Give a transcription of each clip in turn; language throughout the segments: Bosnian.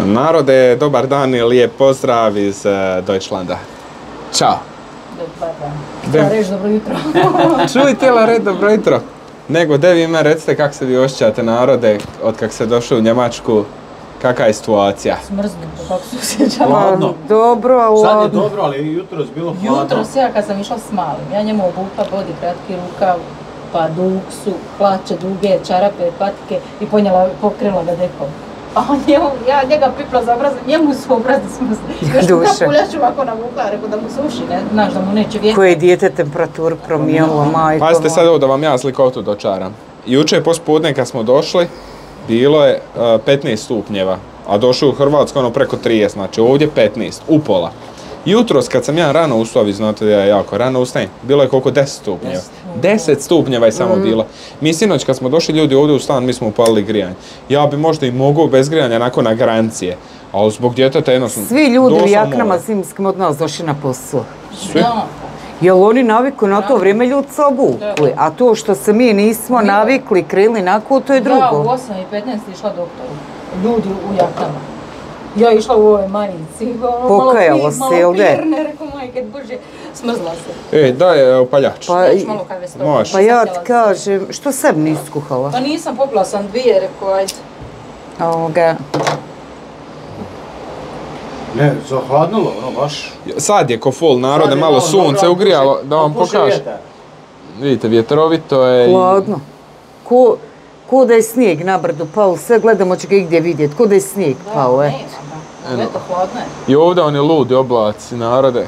Narode, dobar dan i lijep pozdrav iz Deutschlanda. Ćao. Dobar dan. Htjela reći dobro jutro. Čuj, htjela reći dobro jutro. Nego, de vi me recite kako se vi osjećate, narode, od kak se došli u Njemačku, kakva je situacija? Smrznuto, kako se osjećala. Hladno. Dobro, a Sad je ladno. dobro, ali jutros bilo hladno. Jutros ja kad sam išla s malim, ja njemu obukla bodi, kratki rukav, pa duksu, hlače duge, čarape, patike i pokrila ga dekom. A on ja njega pipla za obraz, njemu su obrazi smrzli. Još mu kapuljaču ovako navukla, rekao da mu suši, ne, znaš da mu neće vjetar. Koje je dijete temperaturu promijenilo, majko. Pazite sad ovo da vam ja slikovito dočaram. Jučer pospodne kad smo došli, bilo je 15 stupnjeva, a došli u Hrvatsku ono preko 30, znači ovdje 15, upola. Jutros kad sam ja rano ustao, vi znate da ja jako rano ustajem, bilo je koliko 10 stupnjeva. 10 stupnjeva je samo bilo. Mi sinoć kad smo došli ljudi ovdje u stan, mi smo upalili grijanje. Ja bi možda i mogao bez grijanja onako na garancije, ali zbog djeteta jednostavno... Svi ljudi u jaknama zimskim od nas došli na posao. Svi? Jel oni naviku na to vrijeme ljudi se obukli, a to što se mi nismo navikli, krili nako, to je drugo. Ja u 8:15 išla doktoru, ljudi u jaknama. Ja išla u ovoj majici, pokajalo se, jel de? Malo pirne, rekao majke Bože, smrzla se. Daj upaljač. Pa ja ti kažem, što sebi nisi skuhala? Pa nisam, popila sam dvije, rekao ajde. Ovoga. Ne, zahladnulo, ono baš. Sad je ko full narode, malo sunce ugrijalo, da vam pokažem. Vidite, vjetrovito je i... Hladno. Ko da je snijeg na brdu pao, sve gledamo će ga igdje vidjeti, ko da je snijeg pao, eto. Eto, hladno je. I ovdje oni ludi oblaci, narode.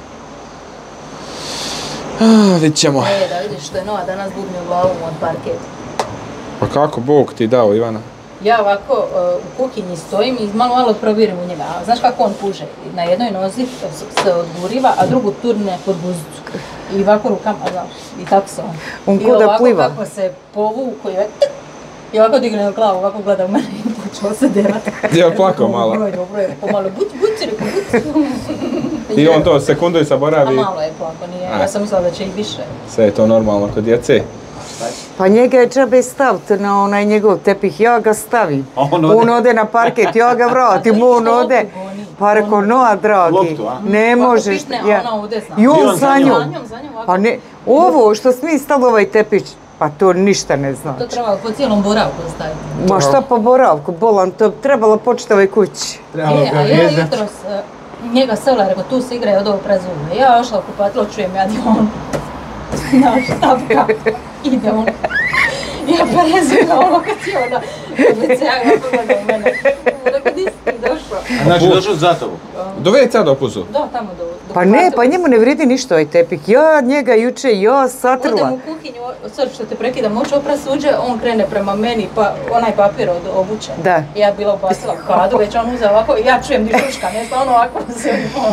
Vidit ćemo. Da vidiš što je Nova danas bubni u glavu od parketa. Pa kako Bog ti dao, Ivana? Ja ovako u kuhinji stojim i malo probirim u njega. Znaš kako on puže? Na jednoj nozi se odguriva, a drugu turne pod buzicu. I ovako rukama, znaš, i tako se on. On ko da pliva. I ovako kako se povuku i ovako digne glavu, ovako gleda u mene i počeo se derati. Ja plakao malo. Dobro je, rekao malo buci, rekao buci. I on to sekundu i zaboravi. A malo je plako, nije. Ja sam mislila da će i više. Sve je to normalno kod djece. Pa njega je džabe staviti na onaj njegov tepih, ja ga stavim. On ode na parket, ja ga vratim, on ode. Pa rekao, Noa, dragi, ne možeš. I on za njom. Pa ne, ovo što smo mi stali ovaj tepić, pa to ništa ne znači. To treba po cijelom boravku staviti. Ma šta po boravku, bolan, to trebalo početi ovoj kući. A ja jutros njega sevla, rekao, tu se igraju od ovo prezumne. Ja ošla u kupatilo, čujem ja di on. Znaš, stavka, ide on. Ja prezumna ono kad je ona, kad se ja pogleda u mene. Rekao, di si ti došla? Znači došao za tobom? Do WC do puzu? Da, tamo do Pa ne, pa njemu ne vridi ništa ovaj tepik. Ja njega juče, ja satrla. Odem u kuhinju, sad što te prekidam, hoću oprat suđe, on krene prema meni, pa onaj papir od obuće. Da. Ja bila ubacila u kadu, već on uzeo ovako, ja čujem di šuška, nešto ono ovako se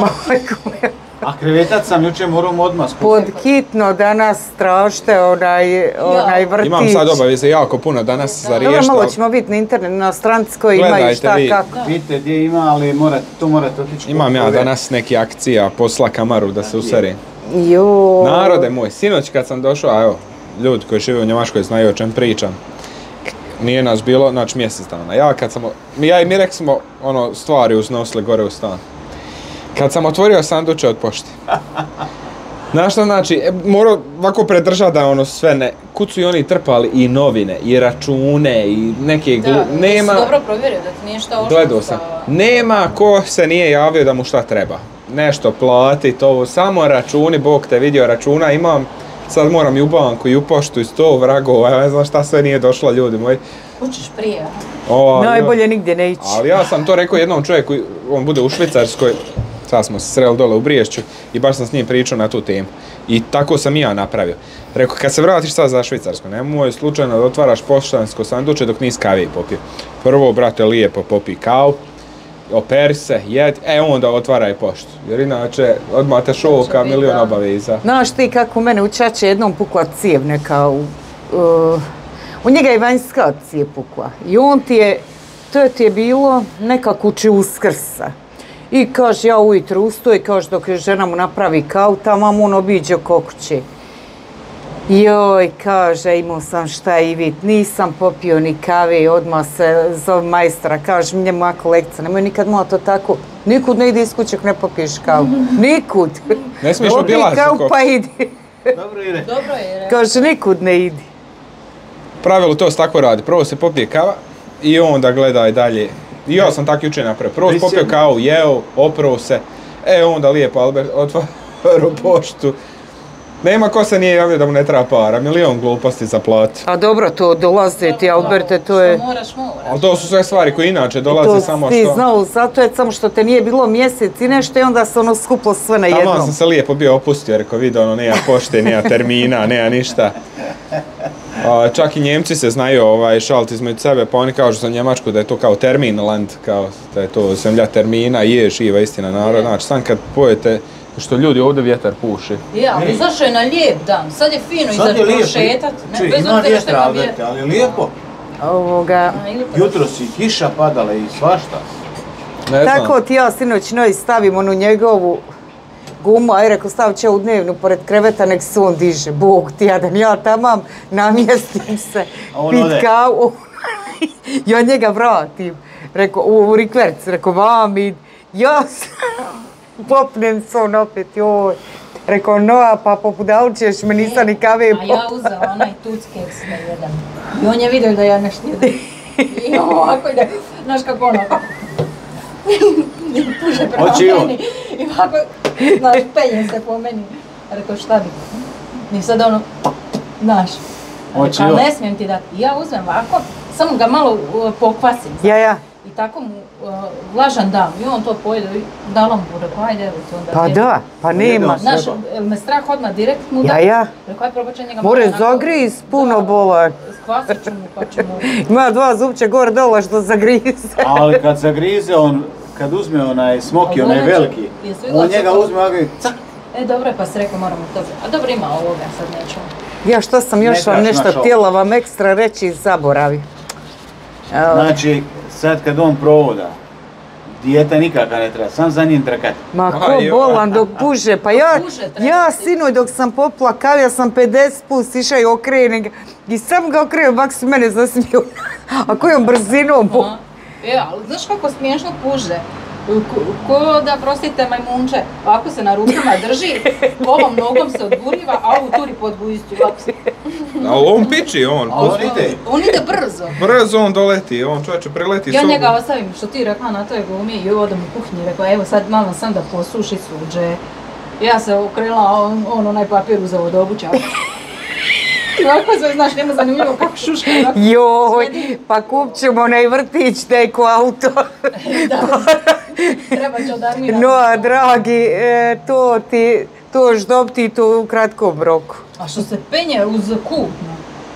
A krevetac sam jučer moram odmah spustiti. Pod hitno danas strašte onaj vrtić. Imam sad obaveze jako puno danas za riješiti. Dobro, malo ćemo vidjeti na internetu, na stranci koji imaju šta kako. Vidite gdje ima, ali tu morate otići. Imam ja danas neki akcija, posla kamaru da se useri. Jo. Narode moj, sinoć kad sam došao, a evo, ljudi koji žive u Njemačkoj znaju o čem pričam. Nije nas bilo, znači mjesec dana. Ja i Mirek smo stvari uznosili gore u stan. Kad sam otvorio sanduče od pošte. Znaš što znači, morao ovako predržati da sve ne... Kud su i oni trpali i novine, i račune, i neke... Nema... dobro provjerio da ti nije šta ošlo. Gledao sam. Nema ko se nije javio da mu šta treba. Nešto platit, ovo, samo računi, Bog te vidio, računa imam. Sad moram i u banku, i u poštu, i 100 vragova, ja ne znam šta sve nije došlo, ljudi moji. Učiš prije. Najbolje nigdje ne ići. Ali ja sam to rekao jednom čovjeku, on bude u Švicarskoj, sad smo se sreli dole u Briješću i baš sam s njim pričao na tu temu. I tako sam i ja napravio. Rekao, kad se vratiš sad za Švicarsku, nemoj slučajno da otvaraš poštansko sanduče dok nisi kave popio. Prvo, brate, lijepo popi kavu, operi se, jed, onda otvaraj poštu. Jer inače, odmah te šoka, milion obaveza. Znaš ti kako u mene u čače jednom pukla cijev neka u njega je vanjska cijev pukla. I to ti je bilo nekako uči Uskrsa. I kaže, ja ujutro ustoj, kaže dok žena mu napravi kavu, tamo on obiđe oko kuće. Joj, kaže, imao sam šta i vid, nisam popio ni kave, odmah se zove majstora, kaže mi moja kolekcija, nemoj nikad moja to tako, nikud ne ide iz kuće ako ne popiješ kavu, nikud. Ne smiješ obilaziti. Popij kavu pa idi. Dobro ide. Dobro je. Kaže, nikud ne idi. Pravilo to se tako radi, prvo se popije kava i onda gledaj dalje. I ja sam tako jučer napravio, prvo popio kavu, jeo, oprao se, onda lijepo Albert otvorio poštu. Nema ko se nije javio da mu ne treba para, milion gluposti za plati. A dobro, to dolaze ti, Alberte, to je... Što moraš. Ali to su sve stvari koje inače dolaze samo što... To ti znao, zato je samo što te nije bilo mjesec i nešto i onda se ono skuplo sve na jednom. Tamo sam se lijepo bio opustio, rekao vidio ono, nema pošte, nema termina, nema ništa. Čak i Njemci se znaju šaliti između sebe, pa oni kažu za Njemačku da je to kao terminland, kao da je to zemlja termina, je živa istina narod. Znači, sam kad pojete, što ljudi ovdje vjetar puši. Ja, ali zašto je na lijep dan? Sad je fino izaći prošetat. Ima vjetra, Alberte, ali je lijepo. Jutro si kiša padala i svašta. Tako ti ja sinoć noć stavim onu njegovu gumu, aj rekao stavit će u dnevnu pored kreveta, nek se on diže. Bog ti jadan, ja tamam namjestim se, pit kavu. Ja njega vratim. Rekao, u rikverc, rekao, vami, ja popnem se on opet, joj. Rekao, no, pa popudavčeš me, nisam ni kave popila. A ja uzela onaj tuckeks na jedan. I on je vidio da ja nešto jedem. I ovako ide, znaš kako ono, puže prema meni. I ovako, znaš, penje se po meni. Rekao, šta bi? I sad ono, znaš. Rekao, ali ne smijem ti dati. I ja uzmem ovako, samo ga malo pokvasim. Ja. I tako mu vlažan dam i on to pojede i dala mu, rekao, ajde, evo ti onda. Pa da, pa nema. Znaš, me strah odmah direkt mu da. Ja. Rekao, aj probačaj njega. More zagriz, puno bola. Skvasit ću mu pa ću mu... Ima dva zupća gore dole što zagrize. Ali kad zagrize on, kad uzme onaj smoki, onaj veliki, on njega uzme ovako i cak. Dobro je pa se rekao moramo to... A dobro ima ovoga, sad nećemo. Ja što sam još vam nešto htjela vam ekstra reći i zaboravi. Znači, sad kad on provoda, dijeta nikakva ne treba, sam za njim trkati. Ma ko bolan dok puže, pa ja sinoj dok sam popila kavu, ja sam 50 put išao i okrenem ga i sam ga okrenem, bak su mene zasmiju. A kojom brzinom? Ali znaš kako smiješno puže? Ko da, prostite, majmunče, ovako se na rukama drži, ovom nogom se odguriva, a ovu turi pod gujišću. Ali on piči, on ide brzo. Brzo on doleti, on čovječe prileti sobu. Ja njega ostavim, što ti rekla na toj glumi, i odem u kuhinji, rekla, evo sad malo sam da posuši suđe. Ja se okrenula, on onaj papir uzeo od obuća. Ovako sve, znaš, nema zanimljivo kako šuška. Joj, pa kupit ćemo onaj vrtić, neko auto. Treba će od Armina. No, dragi, to još dobiti to u kratkom roku. A što se penje uz kupno?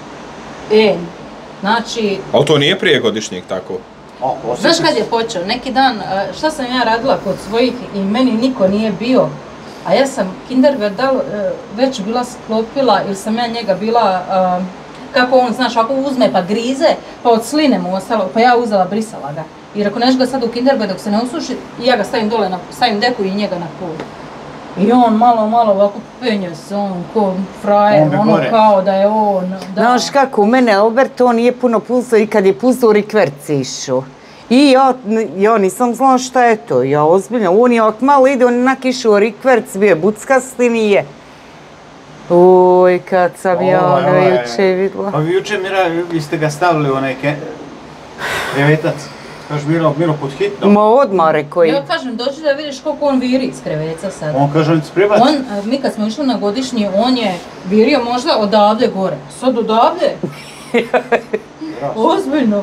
Znači... Ali to nije prije godišnjeg tako? Znaš kad je počeo? Neki dan, šta sam ja radila kod svojih i meni niko nije bio. A ja sam Kindergardel već bila sklopila ili sam ja njega bila, kako on, znaš, ako uzme pa grize, pa od sline mu ostalo, pa ja uzela, brisala ga. Jer ako neš ga sad u Kindergard dok se ne usuši, ja ga stavim dole, stavim deku i njega na pol. I on malo ovako penje se, on ko frajer, ono kao da je on... Znaš kako, u mene Albert, on nije puno pulsao i kad je pulsao u rikverci išao. I ja nisam znala šta je to, ja ozbiljno, on je ovak malo ide, on je nakišao u rikverc, bio je buckasti, nije. Oj, kad sam ja ono juče vidjela. Pa vi juče, Mira, vi ste ga stavili u onaj krevetac. Kažu, Miro, pod hitno. Ma odmah rekao je. Ja kažem, dođi da vidiš koliko on viri iz kreveca sad. On kaže, on će sprebaci. Mi kad smo išli na godišnji, on je virio možda odavde gore. Sad odavde? Ozbiljno.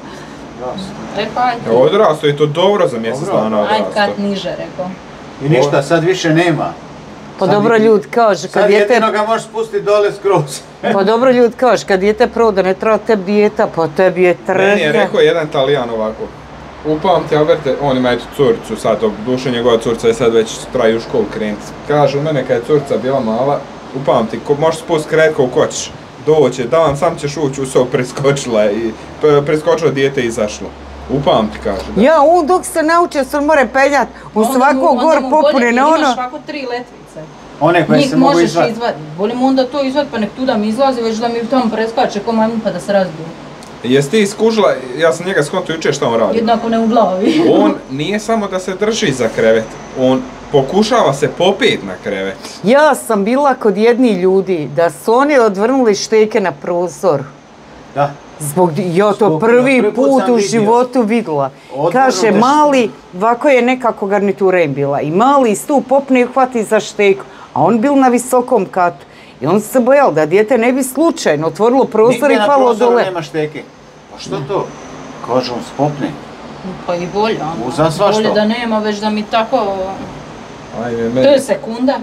Odrasto je to dobro za mjesec dana odrasto. Ajde kad niže, rekao. I ništa, sad više nema. Pa dobro ljud kaže, kad dijete... Sad jedino ga možeš spustiti dole skroz. Pa dobro ljud kaže, kad dijete proda, ne treba tebi dijeta, pa tebi je trka. Meni je rekao jedan Talijan ovako. Upamti, Alberte, on ima eto curicu sad, duše njegova curca je sad već traju u školu krenut. Kaže, u mene kad je curca bila mala, upamti, možeš spustiti kredko u kočiš. Doće dan, sam ćeš ući u sobu, preskočila dijete i izašlo. Upamti, kaže. Da. Ja, on dok se naučio, se on more penjat, on svako gor popune na ono... Imaš ovako 3 letvice. One koje se mogu izvaditi. Njih možeš izvaditi. Volim onda to izvaditi pa nek tu da mi izlazi, već da mi tamo preskače ko majmun pa da se razbiju. Jesi ti iskužila, ja sam njega skontao jučer šta on radi. Jednako ne u glavi. On nije samo da se drži za krevet, on pokušava se popet na krevet. Ja sam bila kod jednih ljudi da su oni odvrnuli šteke na prozor. Da. Ja to prvi put u životu vidjela. Kaže, mali, ovako je nekako garnitura im bila. I mali stup popne i hvati za šteku. A on bil na visokom katu. I on se bojao da dijete ne bi slučajno otvorilo prozor i palo dole. Nigdje na prozoru nema šteke. Pa što to? Kaže, on spopne. Pa i bolje. Za svašta. Bolje da nema, već da mi tako... To je sekunda.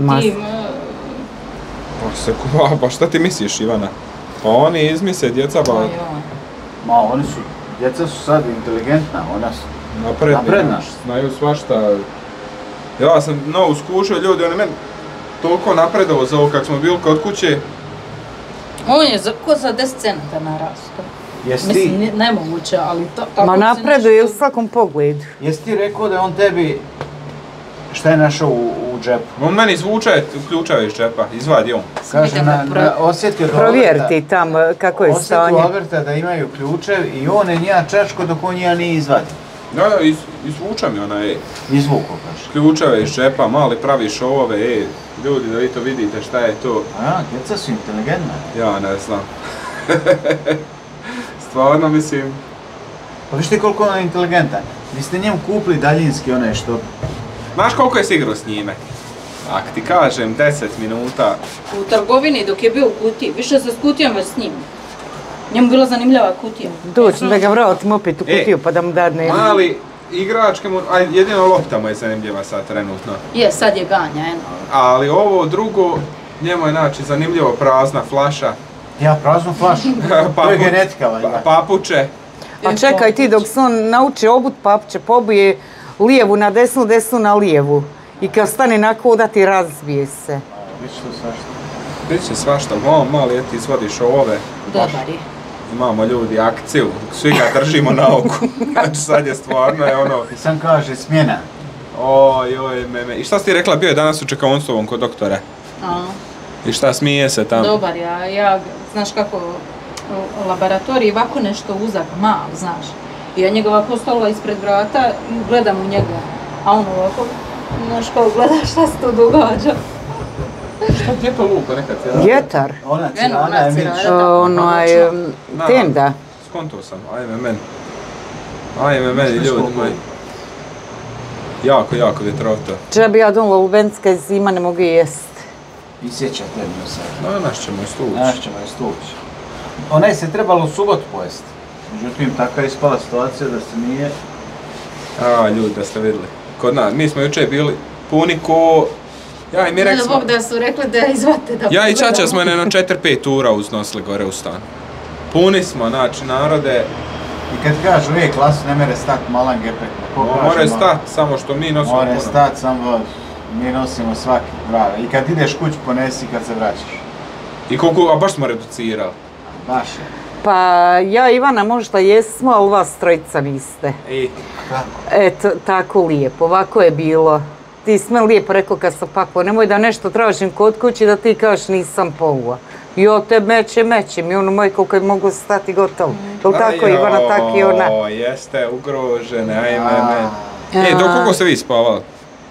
Pa šta ti misliš, Ivana? Pa oni izmisle djeca pa... Ma oni su, djeca su sad inteligentna, ona su napredna. Znaju svašta. Ja sam novu skušao, ljudi, oni meni toliko napredovao za ovo kak smo bili kod kuće. On je ko za 10 centa narastao. Jesi ti? Mislim, nemoguće, ali tako... Ma napreduje u svakom pogledu. Jesi ti rekao da on tebi šta je našao u džepu? On meni izvuče ključeve iz džepa, izvadi on. Kaže, osjetio do provjeriti tam kako je stanje. Osjetio Alberta da imaju ključev i on je njega čačko dok on njega nije izvadio. Da, izvuče mi onaj... Izvuko, kaže. Ključeve iz džepa, mali pravi šovove, ljudi da vi to vidite šta je to. A, djeca su inteligentna. Ja ne znam. Stvarno mislim... Pa viš ti koliko on je inteligentan. Vi ste njemu kupili daljinski onaj što... Znaš koliko je si igrao s njime? Ako ti kažem 10 minuta... U trgovini dok je bio u kutiji, više se s kutijom već s njim. Njemu bila zanimljava kutija. Doći da ga vratim opet u kutiju pa da mu dadne. Mali igračke mu, jedino lopta mu je zanimljiva sad trenutno. Je, sad je ganja, eno. Ali ovo drugo, njemu je znači zanimljivo prazna flaša. Ja, praznu flašu? To je genetika, valjda. Papuče. Pa čekaj ti dok se on nauči obut papuče, pobije lijevu na desnu, desnu na lijevu. I kad stane nakon udati razbije se. Biće to svašta. Biće svašta, mali ti izvodiš ove. Dobar je. Imamo ljudi akciju, svi ga držimo na oku. Znači sad je stvarno je ono... I sam kaže smjena. Oj, meme. I šta si ti rekla, bio je danas u čekaonstvovom kod doktora? I šta smije se tamo? Dobar, ja znaš kako, u laboratoriji ovako nešto uzak, mal, znaš. I ja njega ovako stala ispred vrata i gledam u njega. A on ovako, znaš kao gleda šta se to događa. Šta gdje to lupa nekad cijela? Vjetar. Ona cirana je milič. Ono je tenda. Skonto sam, ajme meni ljudi moji. Jako vjetrovito. Če bi ja donula lubenska zima ne mogu jest. I sjeća tebi sad. Naš ćemo je stući. Ona je se trebalo u subotu pojesti. Međutim, taka je ispala situacija da se nije... Ljudi, da ste vidjeli. Kod nas, mi smo jučer bili puni ko... Ja i mi rekli smo... da su rekli da izvate da... Ja i čača smo jedno 4-5 tura uznosili gore u stan. Puni smo, znači, narode... I kad kažu, klasu ne mere stat malan gepek. More stat, samo što mi nosimo puno. More stat, samo mi nosimo svaki brave. I kad ideš kuć ponesi kad se vraćaš. I koliko, a baš smo reducirali. Baš je. Pa ja Ivana možda jesmo, ali vas trojica niste. Kako? Eto, tako lijepo, ovako je bilo. Ti si me lijepo rekao kad sam pakao, nemoj da nešto tražim kod kući da ti kažeš nisam pouva. Jo, te mećem i ono moje koliko je mogu stati gotovo. Jel' tako Ivana, tak i ona? Jeste ugrožene, ajme. Do koliko ste vi spavali?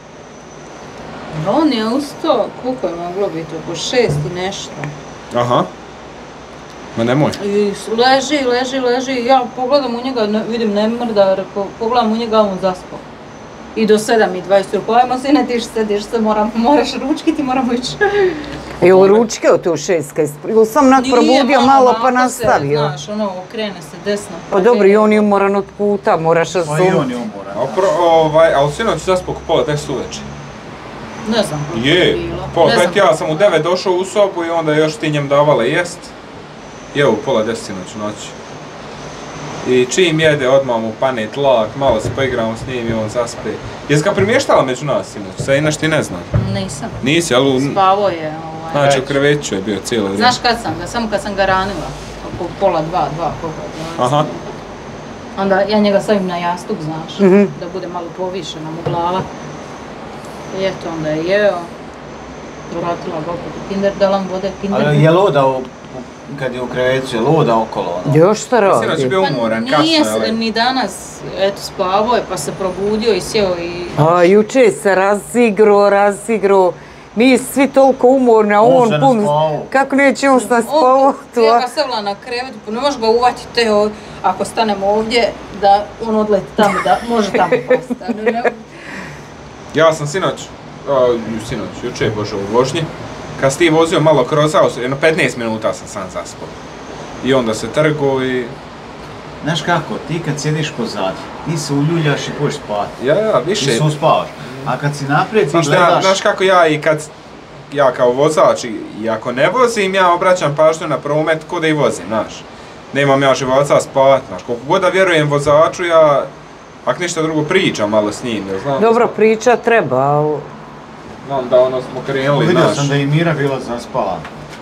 On je ustao, koliko je moglo biti, oko 6 i nešto. Aha. Ma nemoj. I leži, ja pogledam u njega, vidim ne mrda, pogledam u njega, on zaspao. I do 7:20, pojemo sine, tiš se, moraš ručkiti, moramo ići. Jel' ručkao tu 6 ili sam onak probudio malo pa nastavio? Znaš, okrene se desno. Pa dobro, i on je umoran od puta, moraš razumjeti. Pa i on je umoran. Ali sinoć zaspao oko pola 10 uveče. Ne znam kako je bilo. Pola 5 ja sam u 9 došao u sobu i onda još ti njem davala jest. Je u pola 10 sinoć u noći. I čim jede odmah mu pane tlak, malo se poigramo s njim i on zaspe. Jesi ga primještala među nas sinoć? Sad inaš ti ne znam. Nisam. Nisi, ali... Spavo je. Znači u kreveću je bio cijelo vrijeme. Znaš kad sam ga? Samo kad sam ga ranila. Oko pola 2, koliko. Aha. Onda ja njega stavim na jastuk, znaš, da bude malo povišena mu glava. I eto, onda je jeo. vratila ga opet u kinder, dala mu vode kinder. Ali je lodao, kad je u krevecu, je lodao okolo ono? Još šta radi? Sinoć je bio umoran, kasno, Nije ni danas, eto, spavao je pa se probudio i sjeo i... A juče se razigro. Mi svi toliko umorni, a on pun... Kako neće on se naspavao? Ja ga savla na krevetu, pa ne može ga uvatiti ako stanemo ovdje, da on odleti tamo, da može tamo pasti. Ja sam juče bože u vožnji, kad si ti vozio malo kroz haus, jedno 15 minuta sam zaspao. I onda se trgo i... Znaš kako, ti kad sjediš pozadi, ti se uljuljaš i poješ spati. Ja, više. Ti se uspavaš. A kad si naprijed ti gledaš... Znaš kako ja kao vozač i ako ne vozim, ja obraćam pažnju na promet ko da i vozim, znaš. Nemam ja života spat, znaš, koliko god da vjerujem vozaču, ja, ako ništa drugo pričam malo s njim, ne znam. Dobro, priča treba, ali... Znam da ono smo krenuli, znaš. Vidio sam da i Mira bila zaspala.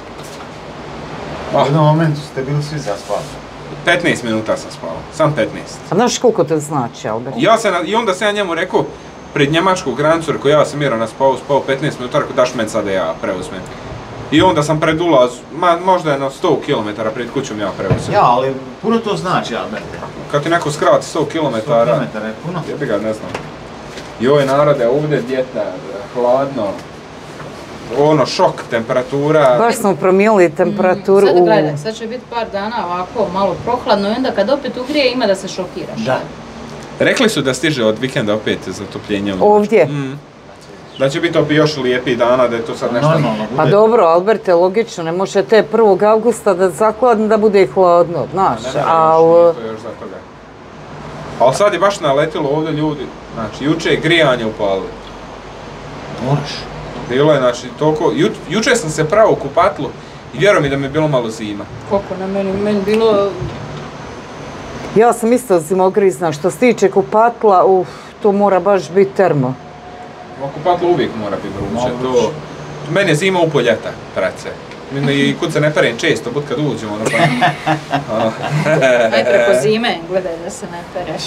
U jednom momentu ste bili svi zaspali. 15 minuta sam spavao, sam 15. A znaš koliko to znači, Albert? I onda sam ja njemu rekao, pred njemačku granicu, rekao ja sam Miro spao 15 minuta, rekao daš meni sad da ja preuzmem. I onda sam pred ulaz, možda je na 100 km pred kućom ja preuzem. Ja, ali puno to znači, Alberte. Kad ti neko skrati 100 km... 100 km je puno. Jebi ga, ne znam. Joj, narode, ovdje djeta, hladno. Ono, šok, temperatura. Baš smo promijenili temperaturu. Sad gledaj, sad će biti par dana ovako malo prohladno i onda kad opet ugrije ima da se šokiraš. Da. Rekli su da stiže od vikenda opet zatopljenje. Ovdje? Da će biti opet još lijepih dana, da je to sad nešto... Normalno bude. Pa dobro, Alberte, logično, ne može te 1. augusta da zakladno da bude hladno, znaš, ali... Ne, to još za toga. Ali sad je baš naletilo ovdje ljudi, znači, juče je grijanje upalili. Moraš. Bilo je, znači, toliko... Juče sam se pravo u kupatlu i vjerujem mi da mi je bilo malo zima. Koliko na meni bilo... Ja sam isto zimogrizna, što se tiče kupatla, to mora baš biti termo. Kupatlo uvijek mora biti vruće, meni je zima u poljeta, prace. I kud se ne perem često, bud kad uđem, ono pa... Aj preko zime, gledaj da se ne pereš.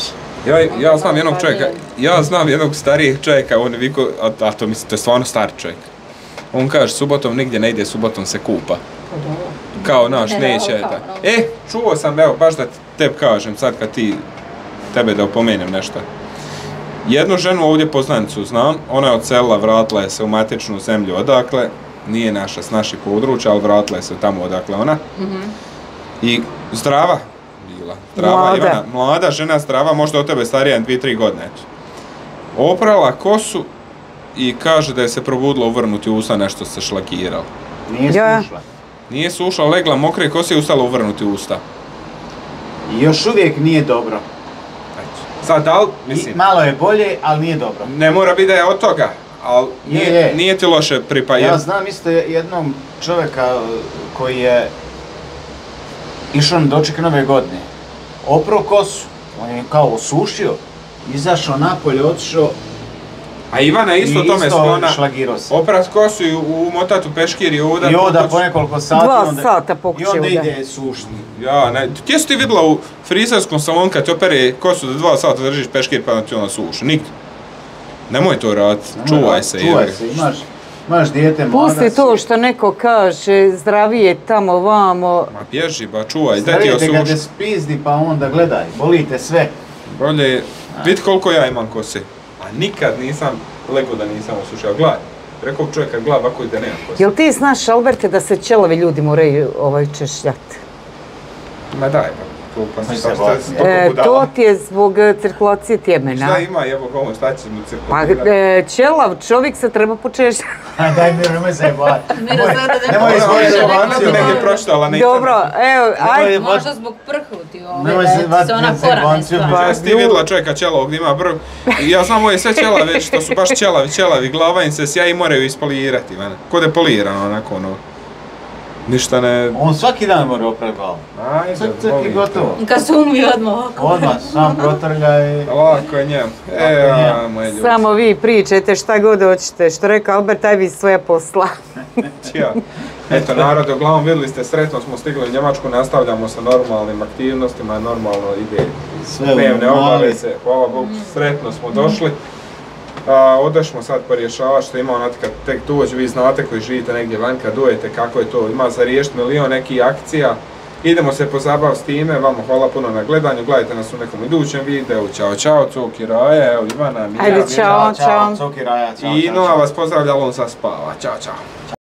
Ja znam jednog starijeg čovjeka, on je viko, a to mislim, to je stvarno star čovjek. On kaže, subotom nigdje ne ide, subotom se kupa. Kao, naš, neće, čuo sam, evo, baš da tebi kažem, sad kad tebe da opomenem nešto. Jednu ženu ovdje poznanicu znam, ona je odselila, vratila je se u matičnu zemlju odakle, nije naša s naših područja, ali vratila je se tamo odakle ona. I zdrava bila, mlada žena zdrava, možda od tebe starija 2-3 godine. Oprala kosu i kaže da je se probudila uvrnuti usta, nešto se šlakiralo. Nije sušla? Nije sušla, legla mokre kose i ustala uvrnuti usta. I još uvijek nije dobro. Sad, ali, mislim... Malo je bolje, ali nije dobro. Ne mora biti da je od toga, ali nije ti loše pripajati. Ja znam isto jednog čovjeka koji je išao na doček Nove godine. Oprao kosu, on je kao osušio, izašao napolje, otišao. A Ivana isto tome sklona, šlagirao se. oprat kosu i umotati u peškir i udat. I oda po nekoliko sati. 2 sata pokuće i onda ide sušni. Ja, ne, gdje si ti vidjela u frizerskom salonu kad ti opere kosu da 2 sata držiš peškir pa da ti ona suši? Nigdje. Nemoj to raditi, čuvaj se. Čuvaj se, imaš dijete, mlada si. Pusti to što neko kaže, zdravije tamo, vamo. Ma bježi, ba čuvaj, daj ti Zdravije osuši. ga te spizdi pa onda gledaj, bolite sve. Bolje, vidi koliko ja imam kose. A nikad nisam lego da nisam osušio. Gledaj, rekao čovjek kad gleda ovako i da nema kose. Jel ti znaš, Alberte, da se ćelavi ljudi moraju češljati? Ma daj, to ti je zbog cirkulacije tjemena. Šta ima, evo govom, šta će mu cirkulirati? Pa ćelav čovjek se treba počešljati. Daj Miro, nemoj zajebati. Nemoj izvojiti negdje pročitala na internetu. Dobro, evo, ajde. Možda zbog prhuti da se ona kora ne stvari. Pa jesi ti vidjela čovjeka ćelavog gdje ima brv? Ja znam ove sve ćelave već, to su baš ćelavi, glava im se sja i moraju ispolirati. Ko da je polirano onako ono. Ništa ne... On svaki dan mora oprati glavu. Ajde, i gotovo. Kad se umije odmah ovako. Odmah, sam protrlja i... Lako je njem. Moje ljudi. Samo vi pričajte šta god hoćete. Što rekao Albert, aj vi svoja posla. Eto, narode, uglavnom vidjeli ste, sretno smo stigli u Njemačku, nastavljamo sa normalnim aktivnostima, normalno ide dnevne obaveze, hvala Bogu, sretno smo došli. Odešmo sad porješavati što ima onat kad tek dođe, vi znate koji živite negdje van kad dojete kako je to, ima za riješiti milion nekih akcija. Idemo se pozabaviti s time, vama hvala puno na gledanju, gledajte nas u nekom idućem videu, čao čao, Coki Raja, evo Ivana, Mija, ajde čao, čao. Coki Raja, čao. I Noa vas pozdravlja, ali on sad spava, čao čao.